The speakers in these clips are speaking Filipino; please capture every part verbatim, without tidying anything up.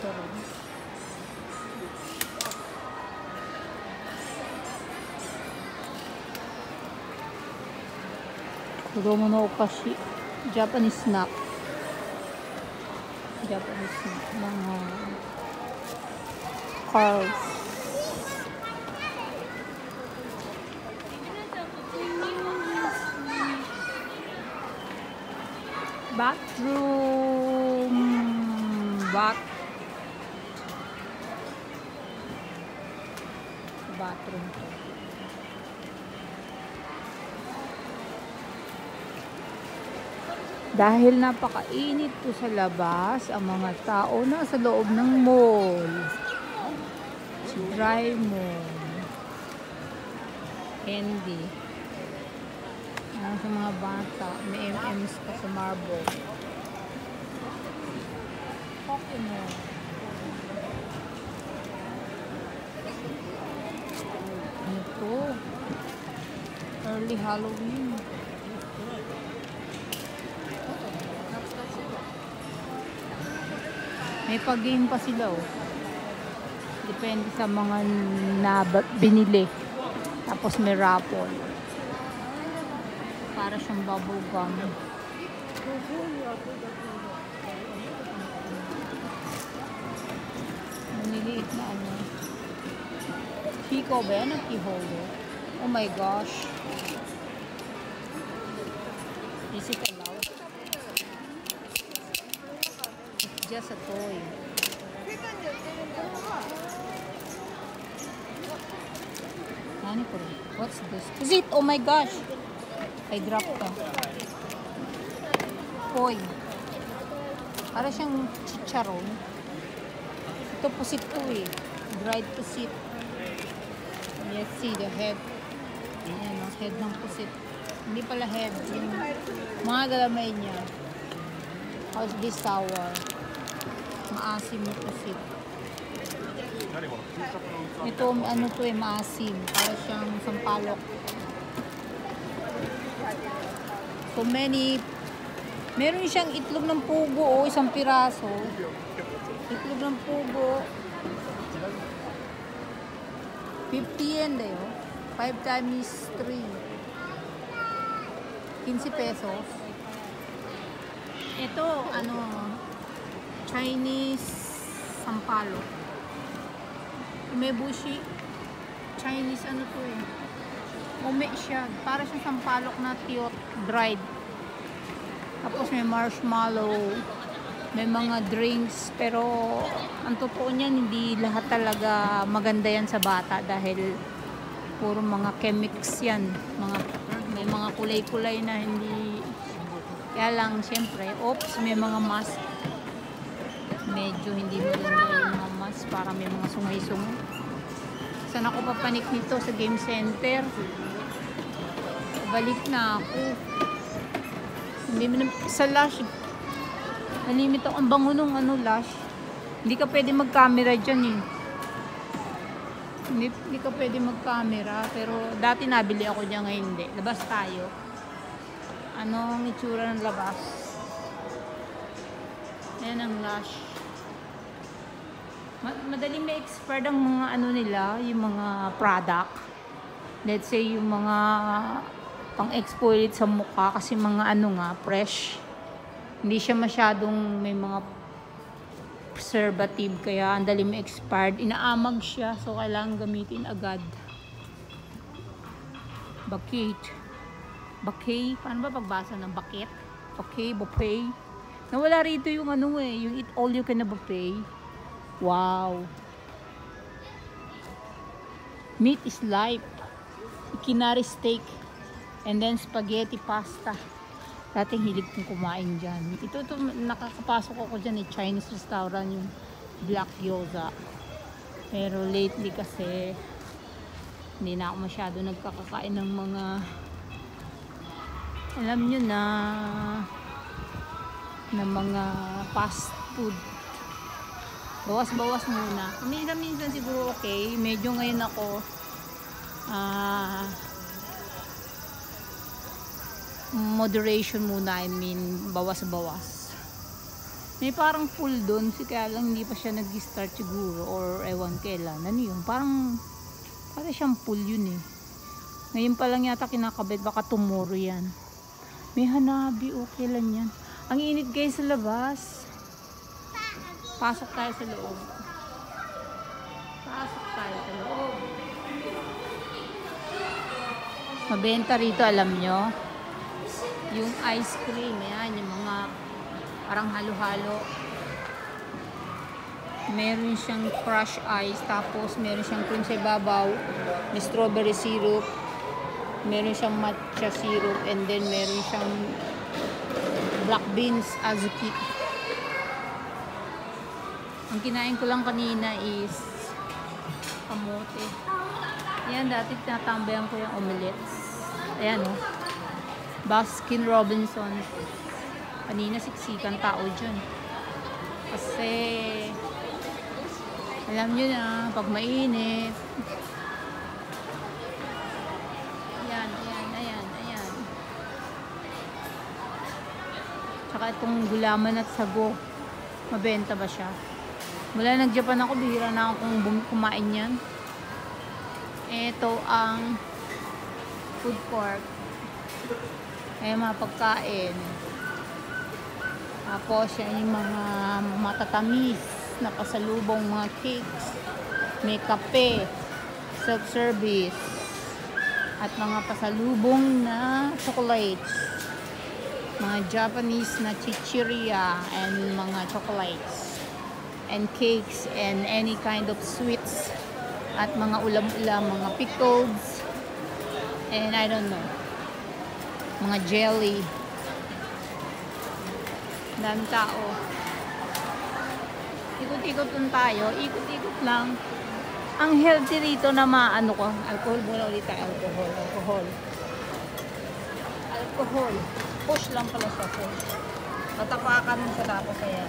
ito rin. Kudomo no okashi. Japanese snack. Japanese snack. Mga cars. Bathroom. Bath. Bathroom. Dahil napakainit po sa labas, ang mga tao na sa loob ng mall. Si Dry Mall. Candy. Ayan sa mga bata. May M Ms pa sa Marble. Pokemon. Ano to? Early Halloween. May pag-game pa sila oh. Depende sa mga na binili. Tapos may raffle. Para siyang bubble gum. Maniliit na ano. Chico ba yan? Nag-keyholder. Oh my gosh. Is it allowed? It's just a toy. What's this? Is it? Oh my gosh! I dropped ka. Toy. Para siyang chicharon. Ito pusit to eh. Dried pusit. Let's see the head. Ayan ang head ng pusit. Hindi pala head. Yung mga galamay niya. How's this sour? Maasim na pusit. Ito, ano to eh, maasim. Para siyang sampalok. So many. Meron siyang itlog ng pugo o oh, isang piraso. Itlog ng pugo. fifty yen dayo. five times three. fifteen pesos. Ito, ano, Chinese sampalok. Umebushi. Chinese ano to eh. Ume siya. Para siyang sampalok na tiyot, dried. Tapos may marshmallow. May mga drinks. Pero ang totoo niyan, hindi lahat talaga maganda yan sa bata. Dahil puro mga chemics yan. Mga, may mga kulay-kulay na hindi. Kaya lang, syempre, oops, may mga mask. Medyo hindi maganda yung mga mask para may mga sungay-sungay. Saan ako papanik nito? Sa game center. Balik na ako. Hindi mo na, sa Lush, nalimit ako ang bango nung ano, Lush. Hindi ka pwede mag-camera dyan eh. Hindi, hindi ka pwede mag-camera. Pero dati nabili ako dyan, ngayon hindi. Labas tayo. Anong itsura ng labas? Ayan ang Lush. Madaling ma-expired ang mga ano nila, yung mga product. Let's say yung mga pang-exfoliate sa mukha kasi mga ano nga, fresh. Hindi siya masyadong may mga preservative kaya ang dali ma-expired. Inaamag siya so kailangan gamitin agad. Bakit? Bakay? Paano ba pagbasa ng bakit? Okay, buffet. Nawala rito yung ano eh, yung eat all you can na buffet. Wow. Meat is life. Ikinari steak. And then spaghetti pasta. Dating hilig kong kumain dyan. Ito, ito nakakapasok ako dyan eh. Chinese restaurant yung black gyoza. Pero lately kasi hindi na ako masyado nagkakakain ng mga alam nyo na na mga fast food. Bawas-bawas muna. Minsan-minsan siguro okay. Medyo ngayon ako ah uh, moderation muna. I mean, bawas-bawas. May parang pool doon, si kaya lang hindi pa siya nag-start siguro or ewan kailan. Ano yun? Parang para siyang pool yun eh. Ngayon pa lang yata kinakabit, baka tomorrow yan. May hanabi, okay lang yan. Ang init guys sa labas. Pasok tayo sa loob. Pasok tayo sa loob. Mabenta rito, alam nyo. Yung ice cream, yan, yung mga parang halo-halo. Meron siyang crush ice, tapos meron siyang cream sa ibabaw, may strawberry syrup, meron siyang matcha syrup, and then meron siyang black beans azuki. Ang kinain ko lang kanina is kamote. Ayan, dati tinatambayan ko yung omelets. Ayan o. Oh. Baskin Robinsons. Kanina siksikan tao dyan. Kasi alam nyo na, pag mainit. Ayan, ayan, ayan, ayan. Tsaka itong gulaman at sago. Mabenta ba siya? Mula nag-Japan ako, bihira na akong kumain yan. Ito ang food court. Ayan, mga pagkain. Tapos yan yung mga matatamis na pasalubong, mga cakes, may kape, self-service, at mga pasalubong na chocolates, mga Japanese na chichirya and mga chocolates and cakes and any kind of sweets at mga ulam-ulam, mga pickles and I don't know, mga jelly. Daming tao. Ikot-ikot lang tayo. Ikot-ikot lang. Ang healthy rito na maano ko. Alcohol muna ulit tayo. Alcohol. Alcohol. Alcohol. Push lang pala sa push. Matapakan mo sa tapos. Ayan.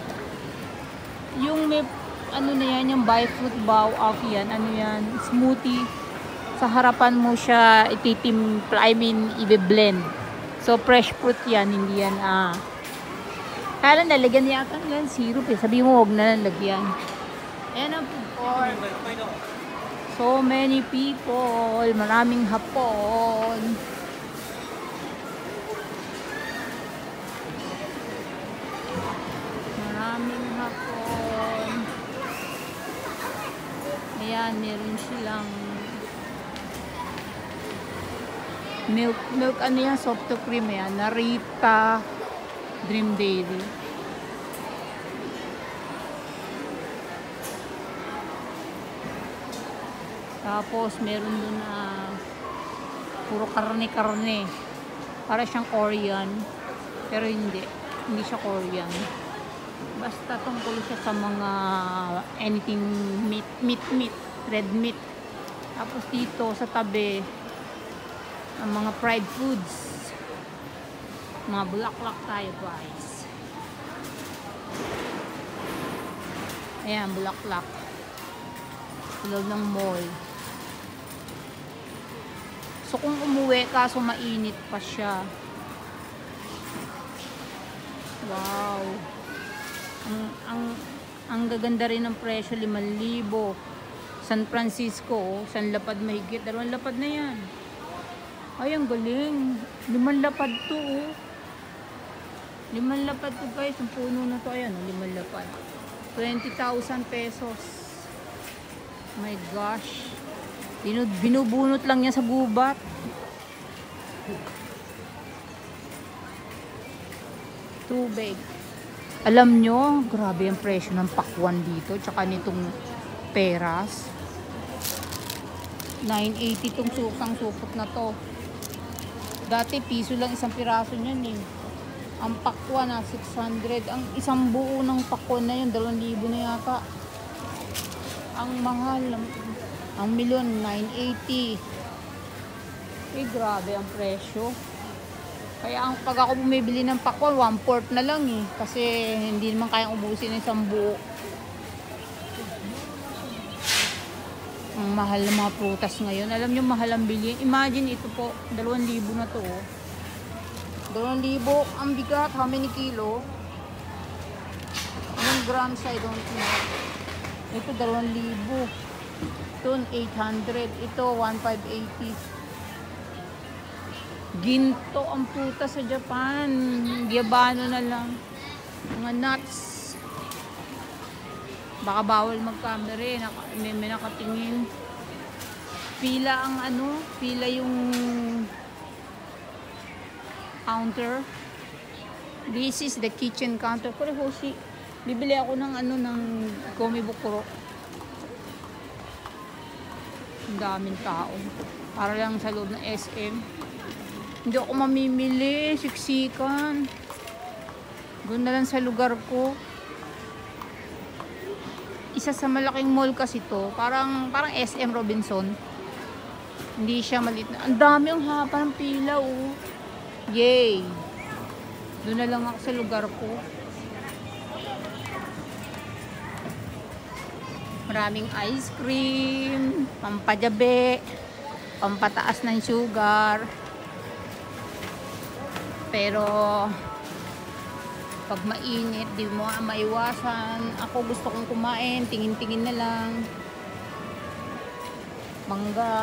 Yung may ano na yan, yung buy fruit bow off yan. Ano yan? Smoothie. Sa harapan mo siya ititimpla. I mean, i-blend. So, fresh fruit yan. Hindi yan, ah. Kaya lang nalagyan niya yata ng syrup eh. Sabi mo huwag na nalagyan. Ayan ang food court. So many people. Maraming hapon. Maraming hapon. Ayan, meron silang milk. Milk ano yan? Soft cream yan. Narita. Dream Dairy. Tapos meron dun na uh, puro karne-karne. Para siyang Korean. Pero hindi. Hindi siya Korean. Basta tungkol siya sa mga anything meat, meat, meat. Red meat. Tapos dito sa tabi ang mga fried foods. Mga bulaklak tayo guys. Ayan, bulaklak. Loob ng mall. So kung umuwi kaso mainit pa siya. Wow. Ang, ang, ang gaganda rin ng presyo, limang libo. San Francisco, San Lapad mahigit. Dalawang lapad na yan. Ay, ang galing. Limang lapad to oh. Limang lapad to guys. Ang puno na to. Ayan, limang lapad. twenty thousand pesos. My gosh. Binu binubunot lang niya sa gubat. Tubig. Alam nyo, grabe ang presyo ng pakwan dito. Tsaka nitong peras. nine eighty tong sukang supot na to. Dati piso lang isang piraso niyan eh. Ang pakwa na six hundred. Ang isang buo ng pakwa na yun, dalawang libo na yata. Ang mahal, ang milyon, nine eighty. Eh, grabe ang presyo. Kaya ang pag ako bumibili ng pakwa, one fourth na lang eh. Kasi hindi naman kayang ubusin ng isang buo. Ang mahal ng mga prutas ngayon. Alam nyo, mahal ang bilhin. Imagine ito po, dalawang libo na to oh. Dalawang libo, ang bigat, how many kilo? grams, I don't know. Ito, dalawang libo. Ito, eight hundred. Ito, one thousand five hundred eighty. Ginto ang puta sa Japan. Gyabano na lang. Mga nuts. Baka bawal mag-camera eh. Naka, may, may nakatingin. Pila ang ano, pila yung counter. This is the kitchen counter. Kore Hoshi, bibili ako ng ano, ng gomibukuro. Ang daming tao. Para lang sa loob ng S M. Hindi ako mamimili, siksikan. Doon na lang sa lugar ko. Isa sa malaking mall kasi to. Parang, parang S M Robinson. Hindi siya maliit na. Ang dami ang haba ng pila, oh. Yay! Doon na lang ako sa lugar ko. Maraming ice cream, pampadabe, pampataas ng sugar. Pero pag mainit, di mo maiwasan. Ako gusto kong kumain, tingin-tingin na lang. Mangga.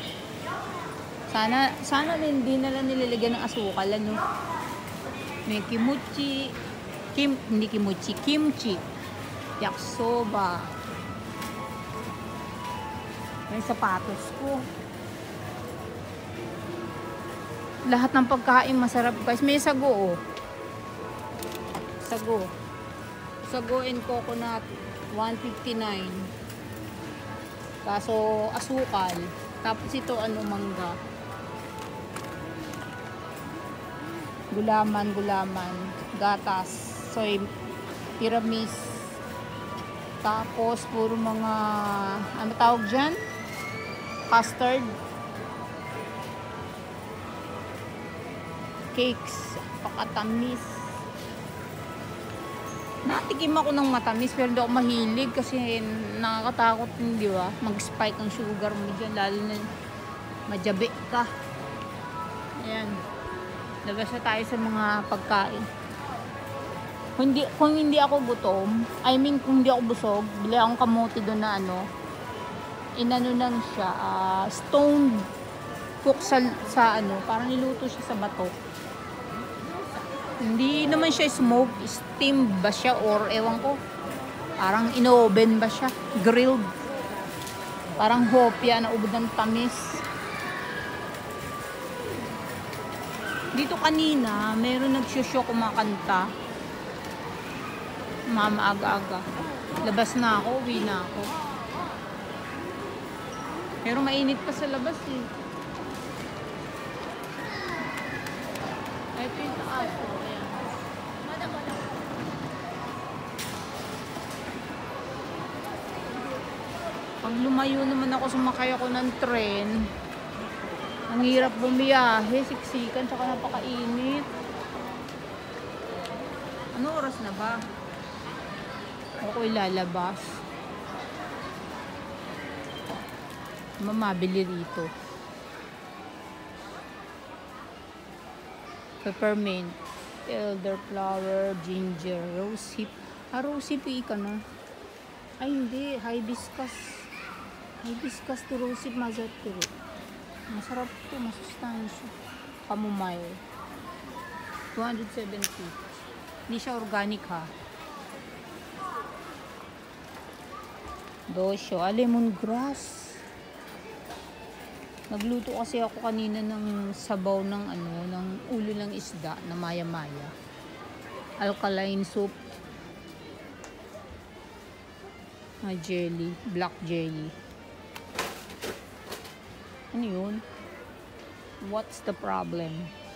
Sana, sana hindi na lang nilalagyan ng asukal, ano. May kimuchi, kim, hindi kimuchi, kimchi, yakisoba. May sapatos ko. Lahat ng pagkain masarap, guys. May sago, oh. Sago. Sago and coconut, one fifty-nine. Kaso, asukal. Tapos ito, ano, mangga. Gulaman, gulaman. Gatas. Soy, piramis. Tapos, puro mga, ano tawag dyan? Custard. Cakes. Pakatamis. Natikim ako ng matamis pero hindi ako mahilig kasi nakakatakot din, di ba? Mag-spike ang sugar mo dyan, lalo na madyabe ka. Ayan. Labas na tayo sa mga pagkain. Kung hindi, kung hindi ako gutom, I mean kung hindi ako busog, bili akong kamote doon na ano, inano lang siya, uh, stoned cook sa, sa ano, parang niluto siya sa bato. Hindi naman siya smoke, steam ba siya or ewan ko. Parang in-oven ba siya, grilled. Parang hopya na ubod ng tamis. Dito kanina, meron nagsusyo kumakanta. Mama aga-aga. Labas na ako, uwi na ako. Pero mainit pa sa labas eh. Ito yung aso. Ayan. Pag lumayo naman ako, sumakay ako ng tren. Ang hirap bumiyahe, siksikan, tsaka napakainit. Ano oras na ba? Ako'y lalabas. Mamabili rito. Peppermint, elderflower, ginger, rosehip. Ah, rosehip ka na. Ay, hindi. Hibiscus. Hibiscus to rosehip mazaturo. Masarap to, masustansya. Chamomile. two hundred seventy. Hindi siya organic, ha. Dosyo. Ah, lemongrass. Nagluto kasi ako kanina ng sabaw ng ano, ng ulo ng isda na maya-maya. Alkaline soup. Ah, jelly. Black jelly. Ano yun? What's the problem?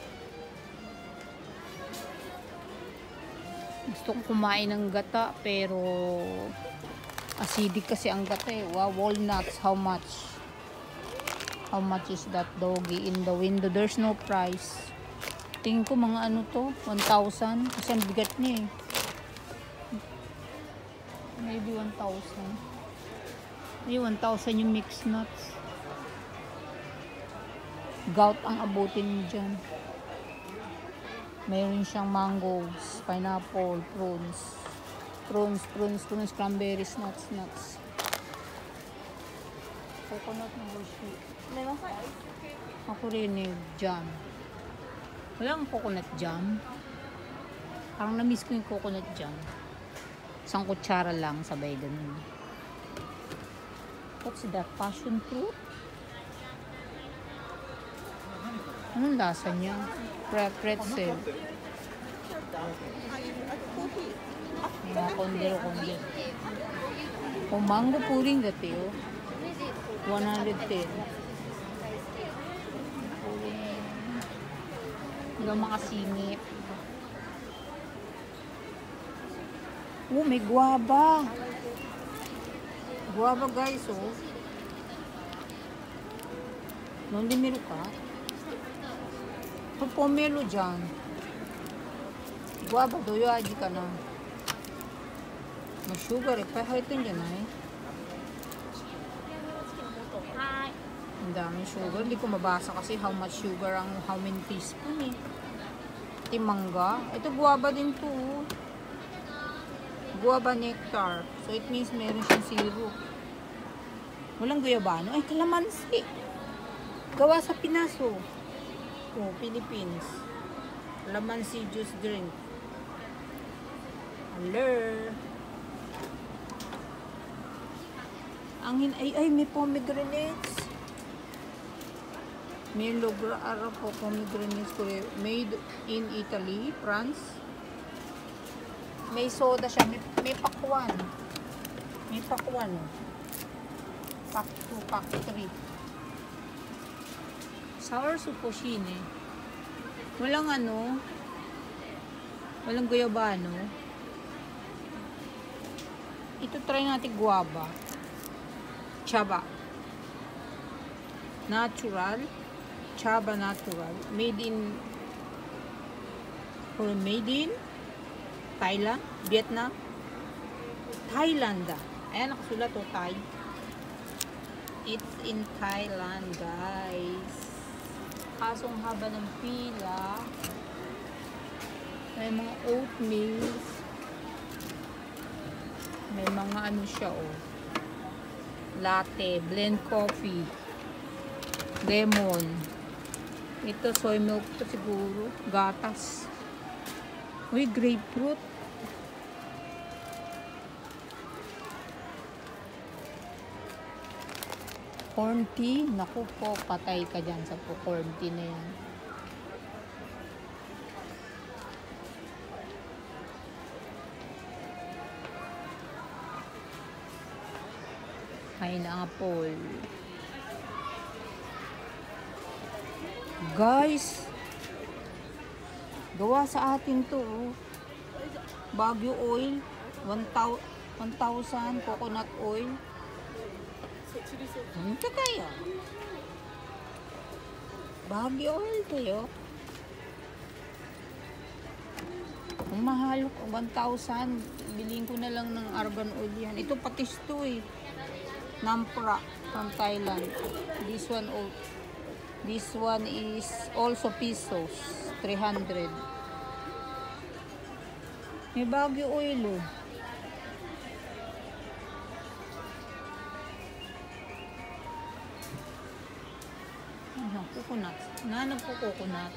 Gusto kong kumain ng gata pero acidic kasi ang gata eh. Wow, walnuts. How much? How much is that doggy in the window? There's no price. Tingin ko mga ano to, one thousand. Kasi ang bigat niya eh. Maybe one thousand. Maybe one thousand yung mixed nuts. Gout ang abutin niyo dyan. Mayroon siyang mangoes, pineapple, prunes. Prunes, prunes, prunes, cranberries, nuts, nuts. Coconut na gusto. Ako rin eh, jam. Walang coconut jam. Parang na-miss ko yung coconut jam. Isang kutsara lang, sabay ganun. What's that? Passion fruit? Anong lasa niya? Pretzel. Mga kondero-kondero. O mango pudding dati oh. one hundred ten. Yung mga singit. Oh, may guava. Guava guys oh. Nung dimiro ka? Pag pomelo dyan. Guava, doyo aji ka na. May sugar eh. Pahitin dyan eh. Ang daming sugar. Hindi ko mabasa kasi how much sugar ang how many teaspoon eh. Ito mangga. Ito guava din to. Guava nectar. So it means meron siyang syrup. Walang guyabano. Ay, kalamansi. Gawa sa Pinas oh. Oh, Philippines. Kalamansi juice drink. Hello. Ang hin ay ay may pomegranates. May logra ara po pomegranates ko made in Italy, France. May soda siya, may, may pakwan. May pakwan. Pack two, pack three. Sour supposhine. Walang ano. Walang guyabano. Ito try natin guava. Chaba. Natural. Chaba natural. Made in or made in Thailand, Vietnam, Thailand. Ayan, nakasulat o Thai. It's in Thailand, guys. Kasong haba ng pila. May mga oatmeal. May mga ano siya, oh. Latte, blend coffee, lemon. Ito, soy milk to siguro. Gatas. Uy, grapefruit. Corn tea. Naku po, patay ka dyan sa corn tea na yan. Pineapple. Guys, gawa sa atin to oh. Baguio oil one thousand coconut oil. Ano ka kaya? Baguio oil tayo. Ang mahal ko one thousand. Bilhin ko na lang ng argan oil yan. Ito patis to eh. Nampra from Thailand. This one oh, this one is also pesos three hundred. May Baguio oil oh. Ano, coconut. Nanap ko coconut.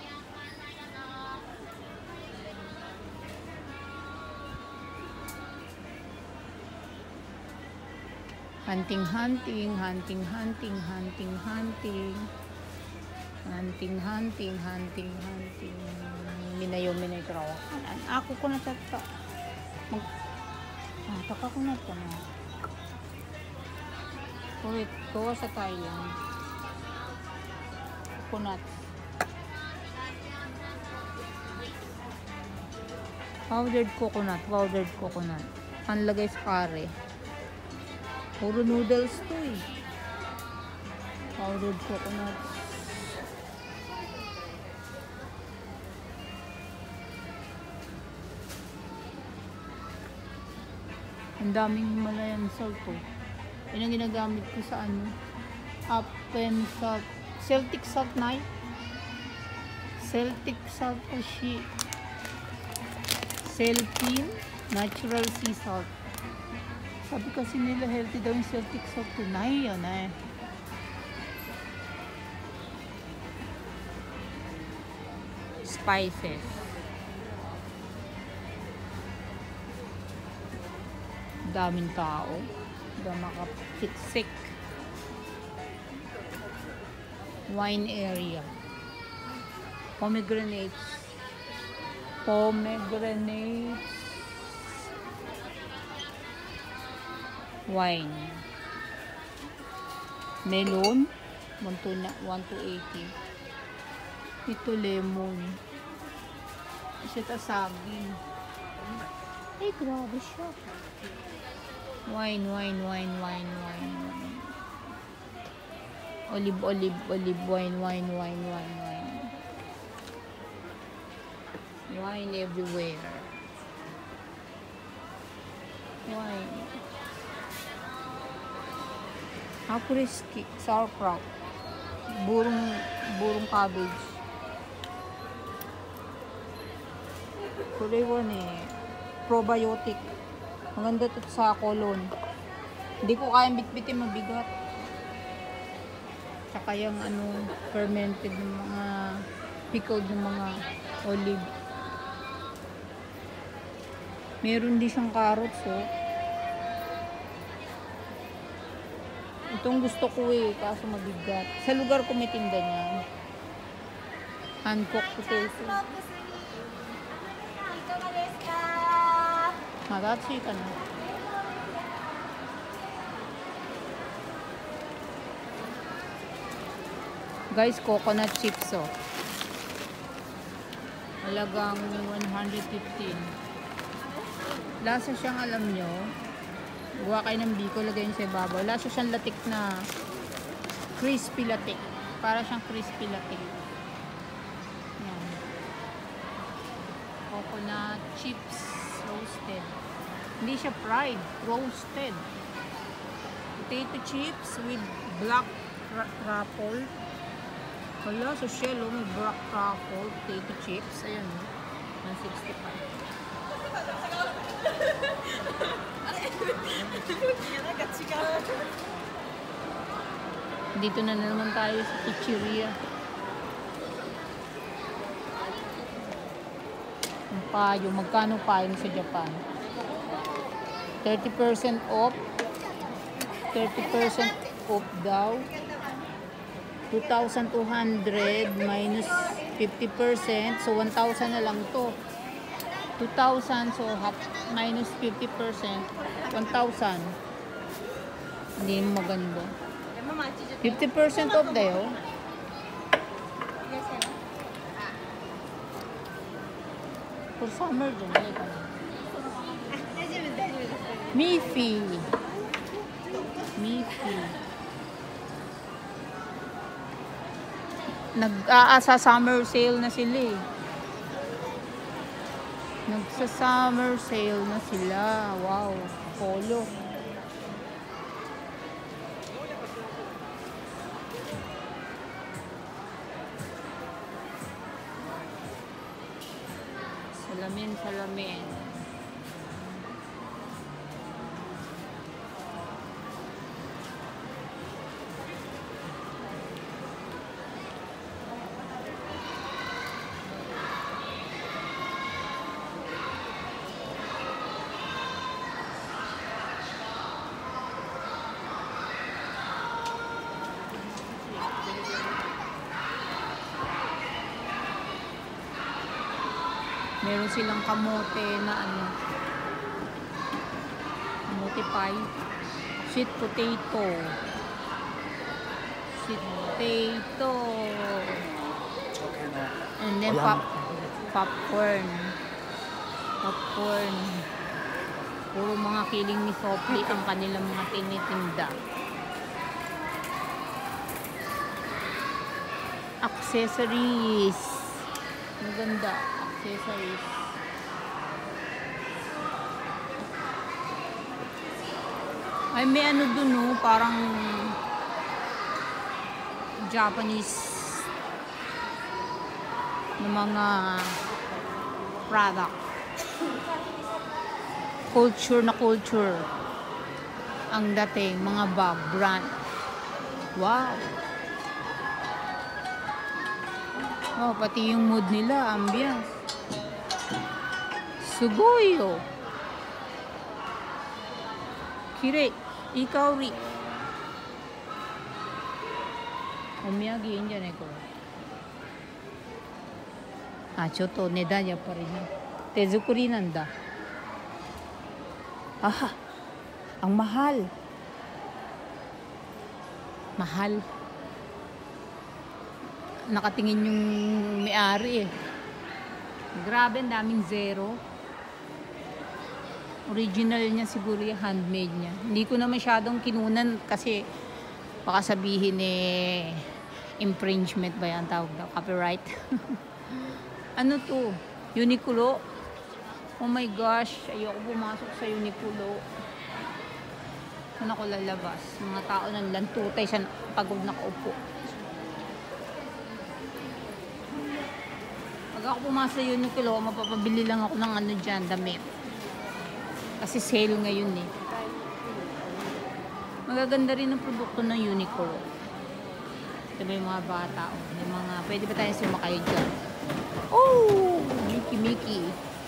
Hunting, hunting, hunting, hunting, hunting, hunting. Hunting, hunting, hunting, hunting. Minayo, minay krawa. Ako ko na tata. Mag... Ah, taka ko na ito na. Ulit, gawa sa Thailand. Coconut. Powdered coconut, powdered coconut. Panlagay sa kare. Puro noodles to eh. Powdered coconut. Ang daming Himalayan salt po. Yun ang ginagamit ko sa ano. Upton salt. Celtic salt na eh. Celtic salt po siya. Celtin. Natural sea salt. Sabi kasi nila healthy daw yung Celtic salt. Tunay yun eh. Spices. Daming tao. Diba makapiksik. Wine area. Pomegranates. Pomegranates. Wine. Melon. one to eighty. Ito lemon. Ito saging. Ay, grabe siya. Wine, wine, wine, wine, wine, wine. Olive, olive, olive, wine, wine, wine, wine, wine. Wine everywhere. Wine. Apres-ski, sauerkraut. Burong, burong cabbage. Kulay one eh. Probiotic. Maganda ito sa colon. Hindi ko kayang bitbitin, mabigat. Tsaka yung ano, fermented ng mga pickled ng mga olive. Meron din siyang carrots, oh. Itong gusto ko eh, kaso mabigat. Sa lugar ko may tinda niyan. Hand-cooked potato. Magatsi ka na. Guys, coconut chips, oh. Halagang one hundred fifteen. Lasa siyang, alam nyo, gawa kayo ng biko, lagay nyo sa ibabaw. Lasa siyang latik na crispy latik. Para siyang crispy latik. Yan. Coconut chips. Roasted. Hindi siya fried. Roasted. Potato chips with black truffle. Wala, sa shell, oh, may black truffle. Potato chips. Ayan, one sixty-five. Dito na naman tayo sa pizzeria. Ang payo. Magkano payo sa Japan? thirty percent off. thirty percent off daw. two thousand two hundred minus fifty percent. So, one thousand na lang to. two thousand. So, half minus fifty percent. one thousand. Hindi mo maganda. fifty percent off dayo. For summer din. Miffy. Miffy. Nag-aasa summer sale na sila eh. Nagsa-summer sale na sila. Wow. Polo. Salamin, salamin. Meron silang kamote na ano, kamote pie, sweet potato, sweet potato, and then pop, popcorn, popcorn, puro mga kiling ni Sopli ang kanilang mga tinitinda. Accessories, maganda. Accessories. Ay, may ano dun, no? Parang Japanese na mga product. culture na culture ang dating, mga bag brand. Wow. Oh, pati yung mood nila, ambiance. Sugoyo. Kire, ikaw ri. Omiyagi yun dyan eh ko. Ah, choto, neda niya pa rin. Tezukuri nanda. Ah, ang mahal. Mahal. Nakatingin yung may-ari eh. Grabe, ang daming zero. Original niya siguro yung handmade niya. Hindi ko na masyadong kinunan kasi baka sabihin eh infringement ba yan tawag na? Copyright. Ano to? Uniqlo? Oh my gosh, ayoko pumasok sa Uniqlo. Saan ako lalabas? Mga tao nang lantutay sa pagod nakaupo. Pag ako pumasok sa Uniqlo, mapapabili lang ako ng ano dyan, damit. Kasi sale ngayon eh. Magaganda rin ang produkto ng Uniqlo. Ito ba yung mga bata? Oh. May mga, pwede ba tayo sumakay dyan? Oh! Mickey Mickey.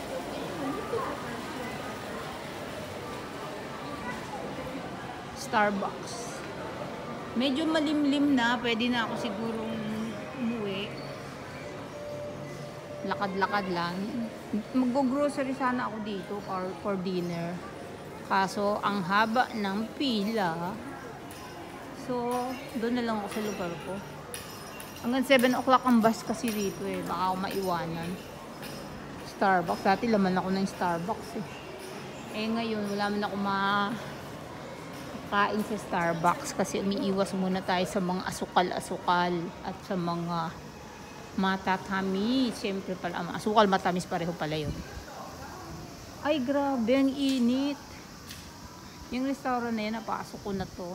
Starbucks. Medyo malimlim na. Pwede na ako sigurong umuwi. Lakad-lakad lang. Mag-grocery sana ako dito for, for dinner. Kaso, ang haba ng pila. So, doon na lang ako sa lugar ko. Hanggang seven o'clock ang bus kasi dito eh. Baka ako maiwanan. Starbucks. Dati laman ako ng Starbucks eh. Eh ngayon, wala man ako makain sa Starbucks kasi umiiwas muna tayo sa mga asukal-asukal at sa mga matatamis. Siyempre pala, asukal matamis pareho pala yun. Ay, grabe, ang init. Yung restaurant na yan, napasok ko na to.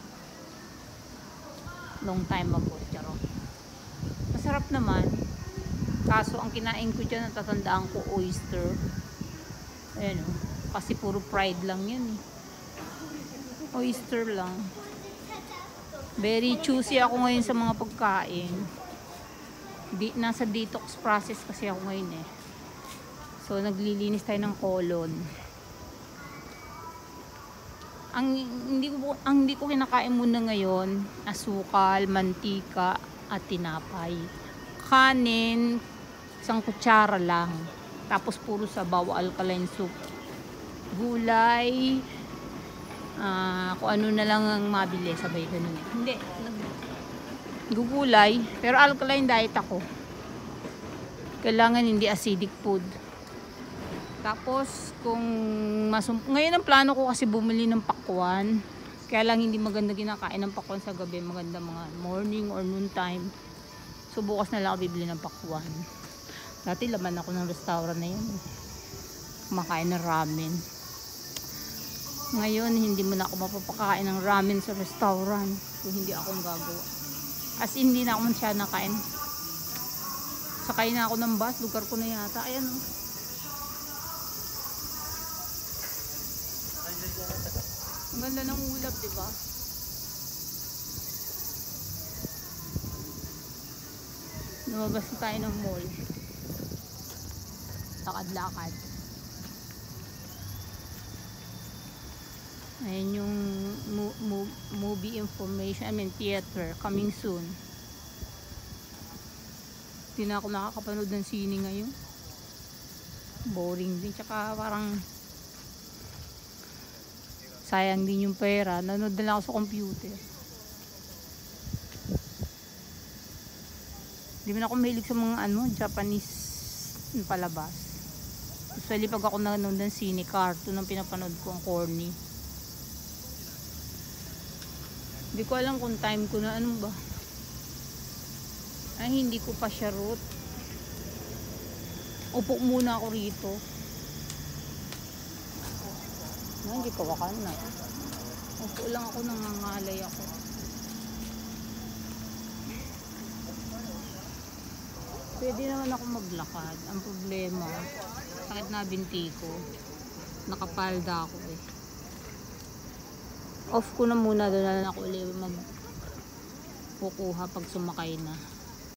Long time ago, charo. Masarap naman. Kaso, ang kinain ko dyan, natatandaan ko, oyster. Ayan o. Kasi puro fried lang yan eh. Oyster lang. Very choosy ako ngayon sa mga pagkain. Di, nasa detox process kasi ako ngayon eh. So, naglilinis tayo ng colon. Ang hindi ko ang hindi ko kinakain muna ngayon, asukal, mantika at tinapay. Kanin, isang kutsara lang. Tapos puro sabaw, alkaline soup. Gulay, uh, kung ano na lang ang mabili, sabay ganun eh. Hindi, gugulay, pero alkaline diet ako. Kailangan hindi acidic food. Tapos, kung masum... Ngayon ang plano ko kasi bumili ng pakwan. Kaya lang hindi maganda kinakain ng pakwan sa gabi. Maganda mga morning or noon time. So, bukas na lang ako bibili ng pakwan. Dati laman ako ng restaurant na yun. Kumakain ng ramen. Ngayon, hindi mo na ako mapapakain ng ramen sa restaurant. So, hindi akong gagawa. As in, hindi na ako masyadong nakain. Sakay na ako ng bus. Lugar ko na yata. Ayan o. Ang ganda ng ulap, diba? Lumabas na tayo ng mall. Lakad-lakad. Ayan yung mo mo movie information, I mean theater, coming soon. Hindi na ako nakakapanood ng sine ngayon. Boring din, tsaka parang sayang din yung pera. Nanood na lang ako sa computer. Hindi man ako mahilig sa mga ano, Japanese palabas. Usually pag ako nanood ng sine, cartoon ang pinapanood ko, ang corny. Hindi ko alam kung time ko na ano ba. Ay, hindi ko pa siya root. Upo muna ako rito. No, hindi ko wakan na. Upo lang ako, nangangalay ako. Pwede naman ako maglakad. Ang problema, sakit na binti ko. Nakapalda ako eh. Off ko na muna, doon na lang ako ulit mag kukuha pag sumakay na.